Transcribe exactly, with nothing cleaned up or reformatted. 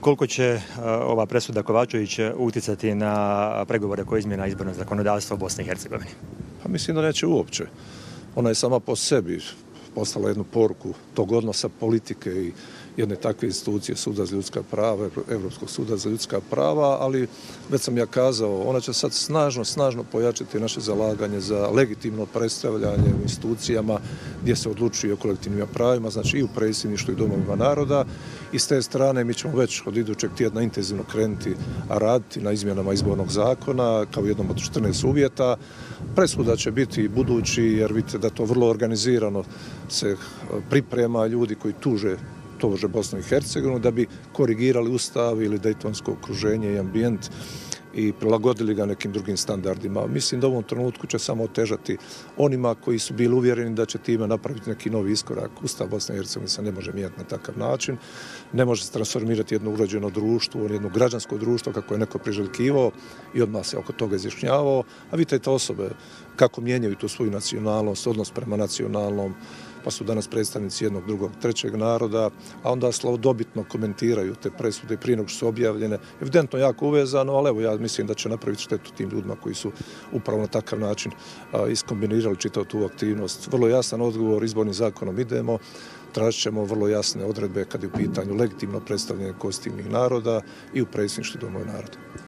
koliko će ova presuda Kovačević utjecati na pregovore oko izmjena izbornog zakonodavstva u Bosni i Hercegovini? Pa mislim da neće uopće. Ona je sama po sebi poslala jednu poruku tog odnosa politike i jedne takve institucije, Suda za ljudska prava, Europskog suda za ljudska prava, ali već sam ja kazao, ona će sad snažno, snažno pojačati naše zalaganje za legitimno predstavljanje u institucijama gdje se odlučuje o kolektivnim pravima, znači i u predsjedništvu i domovima naroda. I s te strane mi ćemo već od idućeg tjedna intenzivno krenuti a raditi na izmjenama izbornog zakona kao jednom od četrnaest uvjeta. Presuda će biti budući, jer vidite da to vrlo organizirano se priprema, ljudi koji tuže tože Bosnu i Hercegovinu da bi korigirali ustav ili dejtonsko okruženje i ambijent i prilagodili ga nekim drugim standardima. Mislim da u ovom trenutku će samo otežati onima koji su bili uvjereni da će time napraviti neki novi iskorak. Ustav Bosne i Hercegovine se ne može mijenjati na takav način, ne može se transformirati jedno uređeno društvo, jedno građansko društvo kako je neko priželjkivao i odmah se oko toga izjašnjavao. A vidite te osobe kako mijenjaju tu svoju nacionalnost, odnos prema nacionalnom, pa su danas predstavnici jednog, drugog, trećeg naroda, a onda slavodobitno komentiraju te presude prije nego što su objavljene. Evidentno jako uvezano, ali evo ja mislim da će napraviti štetu tim ljudima koji su upravo na takav način a, iskombinirali čitavu tu aktivnost. Vrlo jasan odgovor, izbornim zakonom idemo, tražit ćemo vrlo jasne odredbe kad je u pitanju legitimno predstavljanje konstitutivnih naroda i u predsjedništvu domova naroda.